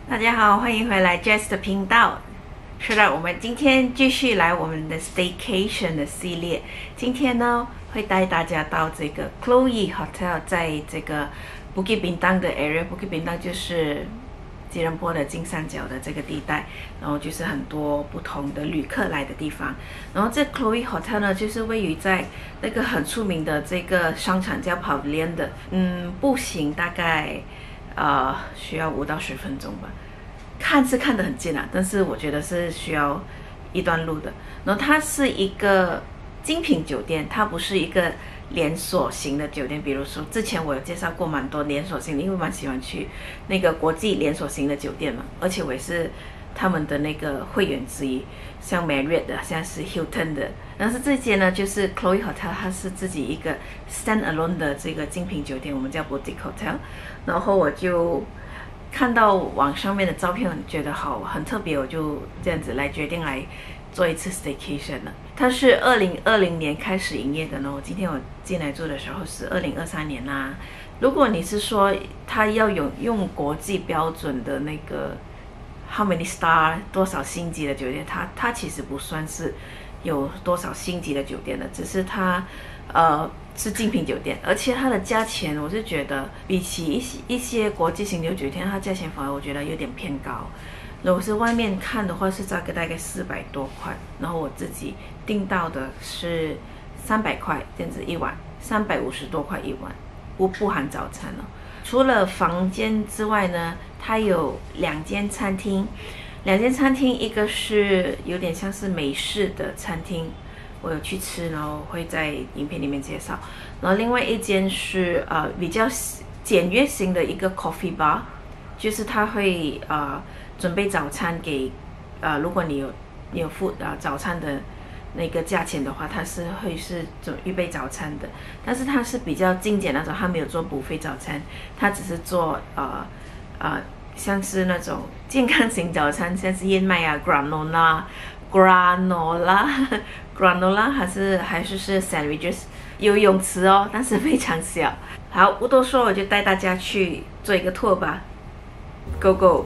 大家好，欢迎回来 Jess 的频道。是的，我们今天继续来我们的 Staycation 的系列。今天呢，会带大家到这个 Chloe Hotel， 在这个 Bukit Bintang 的 area。Bukit Bintang 就是吉隆坡的金三角的这个地带，然后就是很多不同的旅客来的地方。然后这 Chloe Hotel 呢，就是位于在那个很出名的这个商场叫 Pavilion 的，步行大概需要5到10分钟吧。看是看得很近啊，但是我觉得是需要一段路的。然后它是一个精品酒店，它不是一个连锁型的酒店。比如说之前我有介绍过蛮多连锁型的，因为我蛮喜欢去那个国际连锁型的酒店嘛，而且我也是他们的那个会员之一，像 Marriott 的，现在是 Hilton 的。但是这间呢，就是 Chloe Hotel， 它是自己一个 stand-alone 的这个精品酒店，我们叫 Boutique Hotel。然后我就看到网上面的照片，觉得很特别，我就这样子来决定来做一次 staycation 了。它是2020年开始营业的呢，今天我进来住的时候是2023年啦。如果你是说它要用国际标准的那个 how many star 多少星级的酒店，它其实不算是有多少星级的酒店的，只是它是精品酒店，而且它的价钱我是觉得比起一些国际型的酒店，它价钱反而我觉得有点偏高。如果是外面看的话，是大概400多块，然后我自己订到的是300块这样子一晚，350多块一晚，不含早餐了。除了房间之外呢，它有2间餐厅，一个是有点像是美式的餐厅。我有去吃，然后会在影片里面介绍。然后另外一间是比较简约型的一个 coffee bar， 就是他会准备早餐给如果你有付早餐的那个价钱的话，它是会是预备早餐的。但是它是比较精简那种，它没有做buffet早餐，它只是做像是那种健康型早餐，像是燕麦啊 granola 还是 sandwiches， 有泳池哦，但是非常小。好，不多说，我就带大家去做一个 tour 吧 ，Go Go！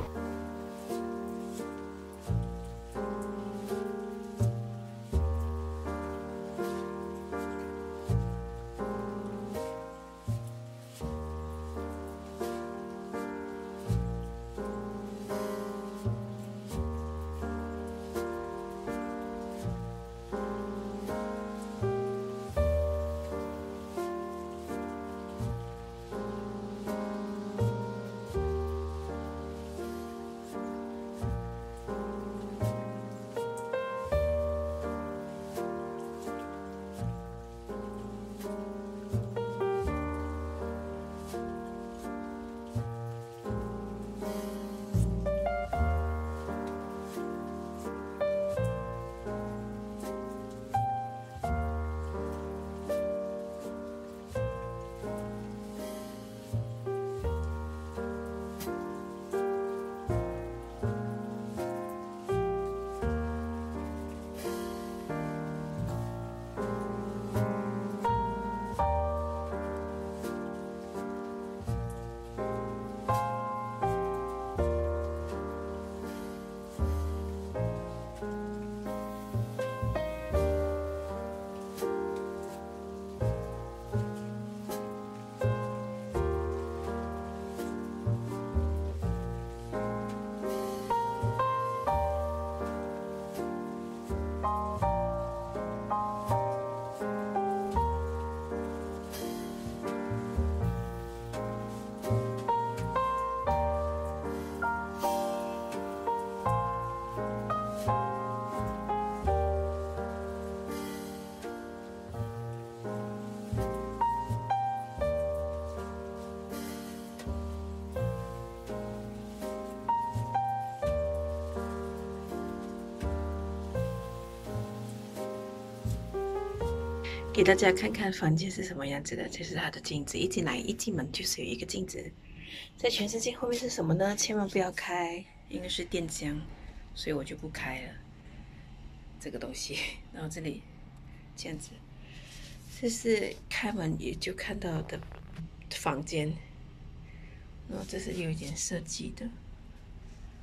给大家看看房间是什么样子的，这是它的镜子。一进门就是有一个镜子。在全世界后面是什么呢？千万不要开，应该是电箱，所以我就不开了这个东西。然后这里这样子，这是开门也就看到的房间，然后这是有一点设计的，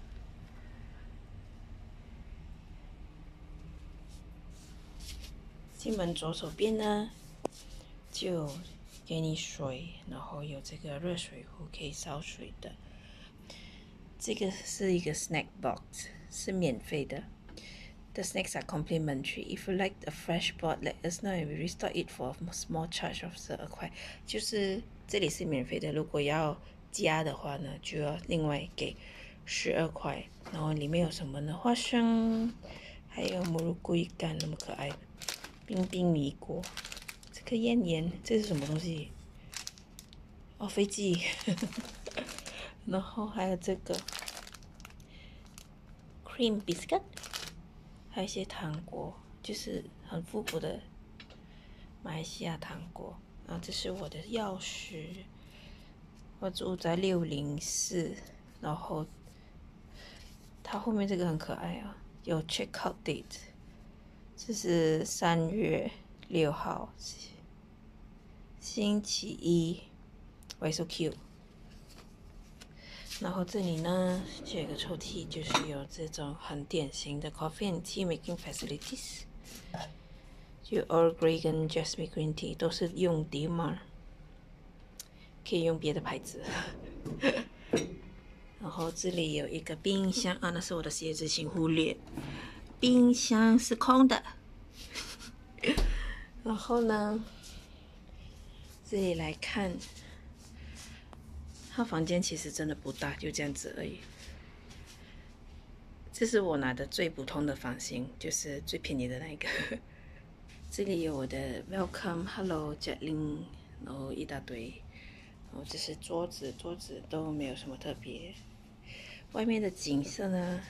进门左手边呢，就给你水，然后有这个热水壶可以烧水的。这个是一个 snack box， 是免费的。The snacks are complimentary. If you like a fresh board, let us know and we restock it for a small charge of 12块。就是这里是免费的，如果要加的话呢，就要另外给12块。然后里面有什么呢？花生，还有蘑菇龟干，那么可爱的冰冰米果。这个燕燕，这是什么东西？哦，飞机。然后还有这个 cream biscuit。还有一些糖果，就是很复古的马来西亚糖果。然后这是我的钥匙，我住在604，然后它后面这个很可爱啊，有 check out date， 这是3月6号，星期一 ，Why so cute？ 然后这里呢，就有一个抽屉，就是有这种很典型的 coffee and tea making facilities， 就 Earl Grey 跟 Jasmine Green Tea 都是用 Dimar， 可以用别的牌子。然后这里有一个冰箱啊，那是我的鞋子，请忽略。冰箱是空的。然后呢，这里来看。他房间其实真的不大，就这样子而已。这是我拿的最普通的房型，就是最便宜的那一个。这里有我的 Welcome、Hello、Jetlin， 然后一大堆。然后这是桌子，桌子都没有什么特别。外面的景色呢？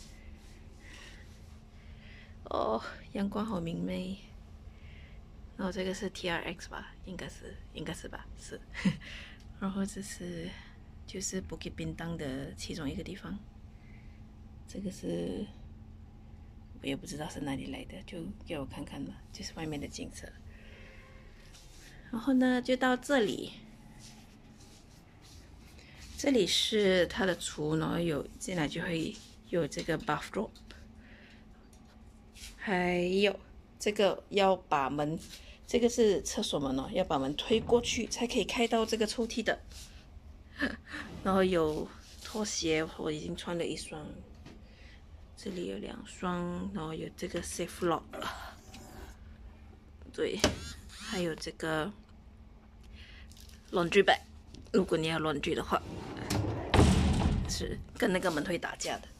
哦，阳光好明媚。然后这个是 TRX 吧，应该是吧，是。然后这是就是Bukit Bintang的其中一个地方，这个是我也不知道是哪里来的，就给我看看吧，就是外面的景色。然后呢，就到这里，这里是它的厨，然后有进来就会有这个 bathrobe， 还有这个要把门。这个是厕所门哦，要把门推过去才可以开到这个抽屉的。然后有拖鞋，我已经穿了1双，这里有2双，然后有这个 safe lock， 对，还有这个 laundry bag， 如果你要 laundry 的话，是跟那个门会打架的。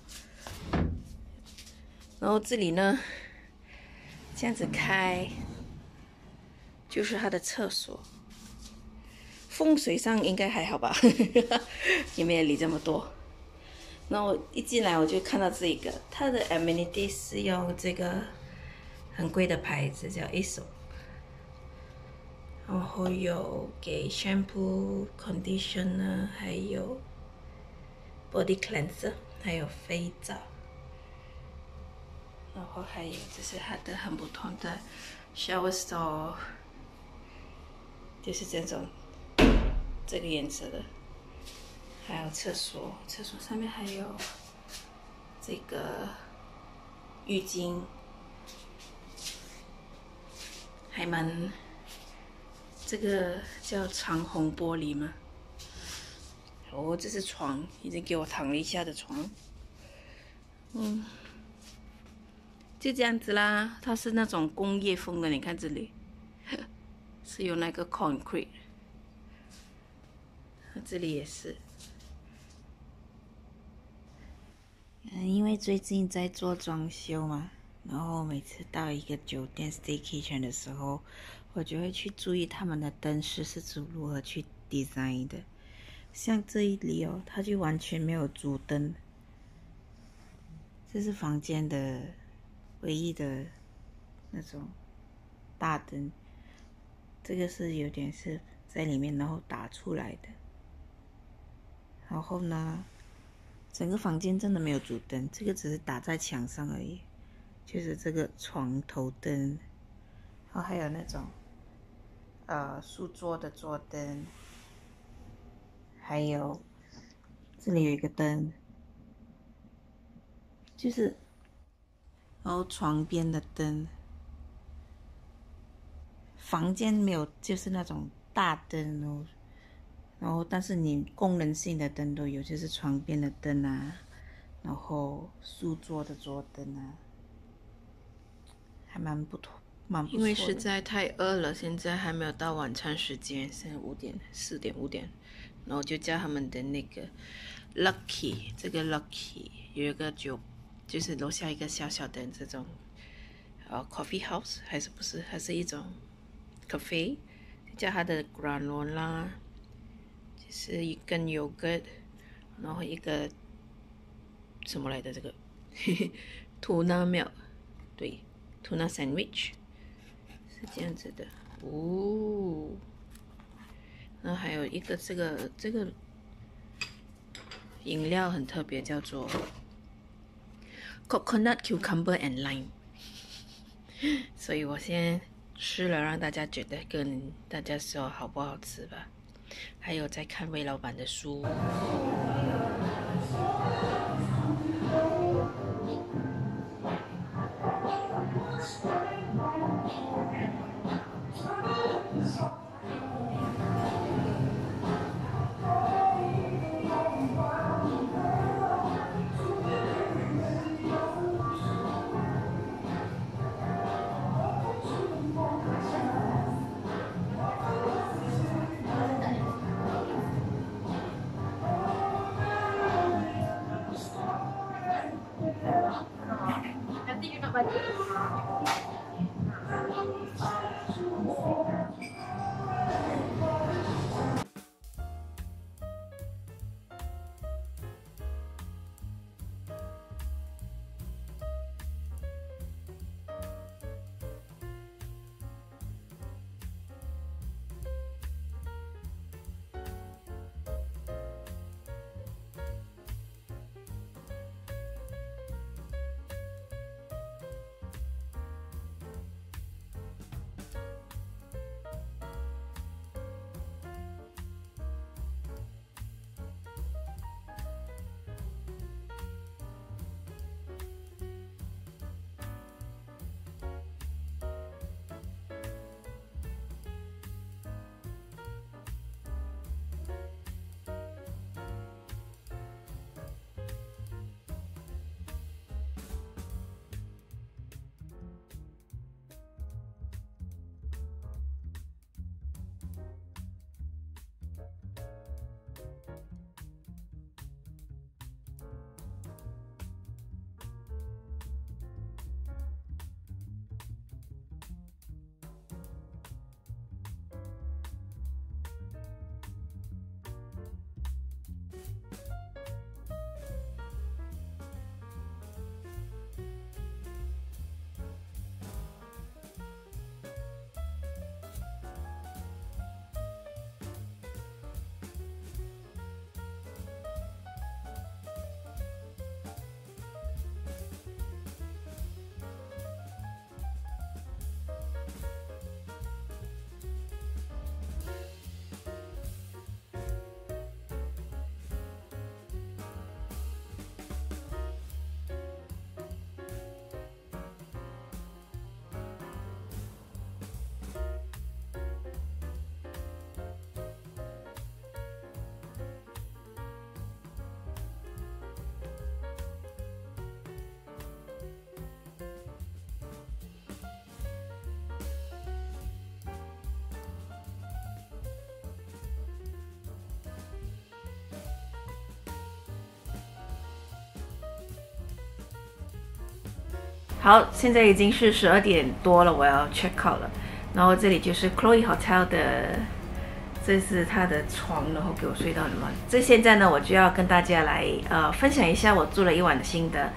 然后这里呢，这样子开。就是它的厕所，风水上应该还好吧，也没有理这么多。然后我一进来我就看到这个，它的 amenities 是用这个很贵的牌子叫 Aesop， 然后有给 shampoo、conditioner， 还有 body cleanser， 还有肥皂，然后还有这是它的很普通的 shower stall。就是这种这个颜色的，还有厕所，厕所上面还有这个浴巾，还蛮这个叫长虹玻璃吗？哦，这是床，已经给我躺了一下的床，就这样子啦。它是那种工业风的，你看这里。是有那个 concrete， 这里也是。因为最近在做装修嘛，然后每次到一个酒店 staycation 的时候，我就会去注意他们的灯饰是如何去 design 的。像这一里哦，它就完全没有主灯，这是房间的唯一的那种大灯。这个是有点是在里面，然后打出来的。然后呢，整个房间真的没有主灯，这个只是打在墙上而已。就是这个床头灯，然后还有那种书桌的桌灯，还有这里有一个灯，就是然后床边的灯。 房间没有就是那种大灯哦，然后但是你功能性的灯都有，就是床边的灯啊，然后书桌的桌灯啊，还蛮不错的。 因为实在太饿了，现在还没有到晚餐时间，现在4点5点，然后就叫他们的那个 Lucky， 这个 Lucky 有一个就是楼下一个小小的这种coffee house， 还是不是，还是一种 cafe， 叫它的 granola， 就是一根 yogurt， 然后一个什么来的这个tuna milk， 对 tuna sandwich。是这样子的哦，然后还有一个这个饮料很特别，叫做 coconut cucumber and lime， 所以我先吃了，让大家觉得跟大家说好不好吃吧。还有在看魏老板的书。 好，现在已经是12点多了，我要 check out 了。然后这里就是 Chloe Hotel 的，这是他的床，然后给我睡到很乱。这现在呢，我就要跟大家来分享一下我住了一晚的心得。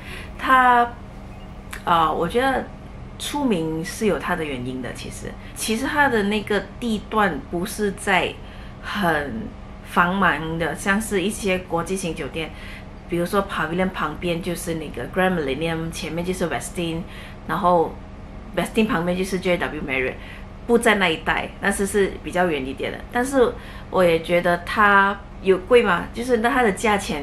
我觉得出名是有它的原因的。其实它的那个地段不是在很繁忙的，像是一些国际型酒店。比如说 Pavilion 旁边就是那个 Grand Millennium， 前面就是 Westin， 然后 Westin 旁边就是 JW Marriott， 不在那一带，但是比较远一点的。但是我也觉得它有贵吗？就是那它的价钱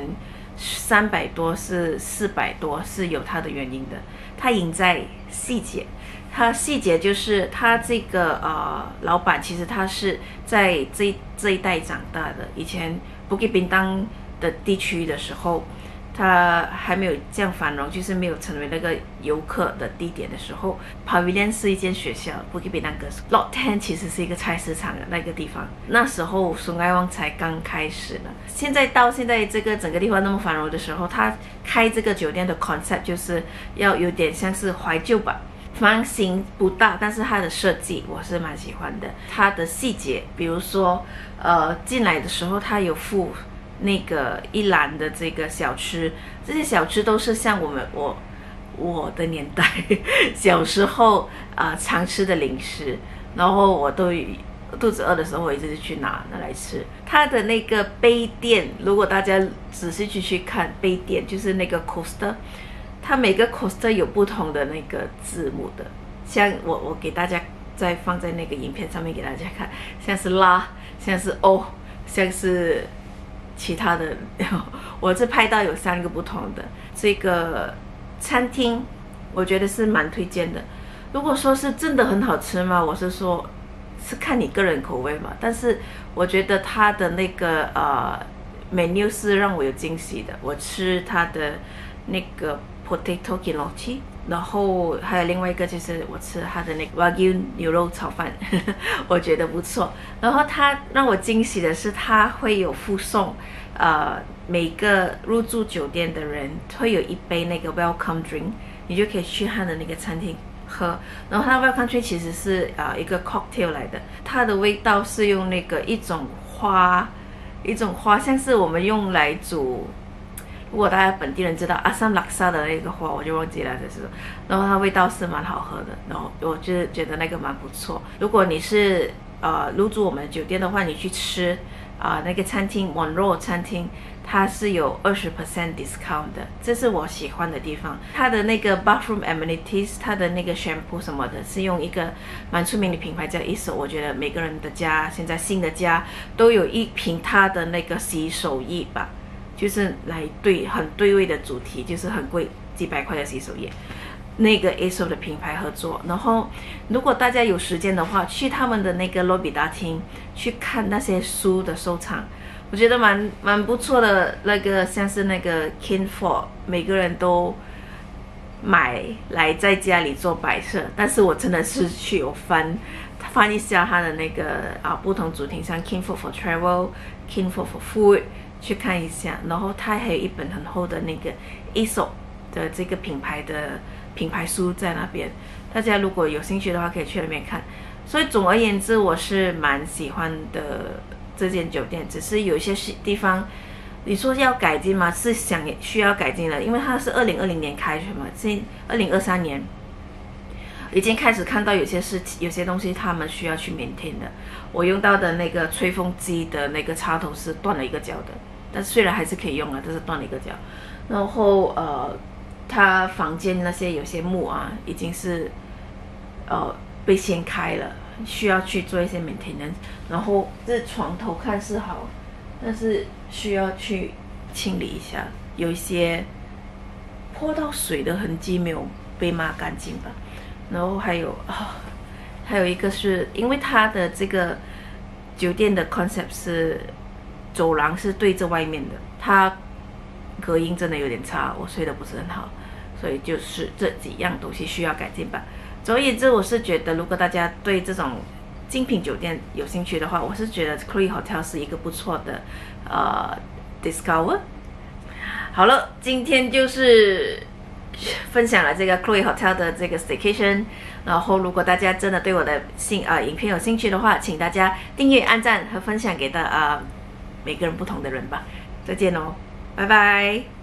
300多是400多是有它的原因的。它赢在细节， 它细节就是他这个老板其实他是在这一带长大的，以前Bukit Bintang的地区的时候，它还没有这样繁荣，就是没有成为那个游客的地点的时候 ，Pavilion 是一间学校 ，Bukit Bintang Lot 10其实是一个菜市场的那个地方。那时候松爱旺才刚开始呢。现在到现在这个整个地方那么繁荣的时候，他开这个酒店的 concept 就是要有点像是怀旧吧。房型不大，但是它的设计我是蛮喜欢的。它的细节，比如说，进来的时候它有附那个一篮的这个小吃，这些小吃都是像我的年代小时候常吃的零食，然后我都肚子饿的时候，我一直去拿来吃。它的那个杯垫，如果大家仔细去看杯垫，就是那个 coaster。它每个 coaster 有不同的那个字母的，像我给大家再放在那个影片上面给大家看，像是拉，像是 O， 像是其他的，我这拍到有3个不同的。这个餐厅我觉得是蛮推荐的。如果说是真的很好吃嘛，我是说是看你个人口味嘛，但是我觉得它的那个menu 是让我有惊喜的。我吃它的那个potato kimochi， 然后还有另外一个就是我吃它的那个 Wagyu 牛肉炒饭我觉得不错。然后它让我惊喜的是，它会有附送每个入住酒店的人会有一杯那个 welcome drink， 你就可以去它的那个餐厅喝。然后它的 welcome drink 其实是一个 cocktail 来的，它的味道是用那个一种花像是我们用来煮，如果大家本地人知道阿萨姆拉萨的那个花，我就忘记了这是。然后它味道是蛮好喝的，然后我就觉得那个蛮不错。如果你是入住我们酒店的话，你去吃那个餐厅 Monroe 餐厅，它是有20% discount 的，这是我喜欢的地方。它的那个 bathroom amenities， 它的那个 shampoo 什么的，是用一个蛮出名的品牌叫 Eso。我觉得每个人的家，现在新的家都有一瓶它的那个洗手液吧。就是来很对味的主题，就是很贵，几百块的洗手液，那个 Eso 的品牌合作。然后，如果大家有时间的话，去他们的那个洛比大厅去看那些书的收藏，我觉得蛮不错的。那个像是那个 King Ford， 每个人都买来在家里做摆设，但是我真的是去有翻一下它的那个不同主题，像 King Ford for Travel、King Ford for Food。去看一下，然后它还有一本很厚的那个 Eso 的这个品牌书在那边，大家如果有兴趣的话可以去那边看。所以总而言之，我是蛮喜欢的这间酒店，只是有一些地方你说要改进吗？是需要改进的，因为它是2020年开学嘛，现2023年已经开始看到有些东西他们需要去maintain的。我用到的那个吹风机的那个插头是断了一个角的，但是虽然还是可以用啊，但是断了一个角。然后他房间那些有些木已经是被掀开了，需要去做一些 maintenance。然后这床头看是好，但是需要去清理一下，有一些泼到水的痕迹没有被抹干净吧。然后还有一个是因为它的这个酒店的 concept 是走廊是对着外面的，它隔音真的有点差，我睡得不是很好，所以就是这几样东西需要改进吧。总而言之，我是觉得如果大家对这种精品酒店有兴趣的话，我是觉得 Chloe Hotel 是一个不错的discover。好了，今天就是分享了这个 Chloe Hotel 的这个 staycation。然后如果大家真的对我的影片有兴趣的话，请大家订阅、按赞和分享给每个人不同的人吧。再见哦，拜拜。